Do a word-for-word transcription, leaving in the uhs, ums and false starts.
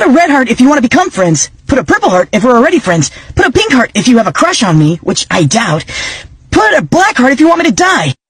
Put a red heart if you want to become friends. Put a purple heart if we're already friends. Put a pink heart if you have a crush on me, which I doubt. Put a black heart if you want me to die.